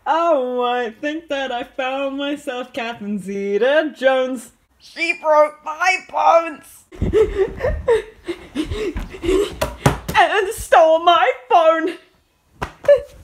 Oh, I think that I found myself Catherine Zeta-Jones. She broke my bones! And stole my phone!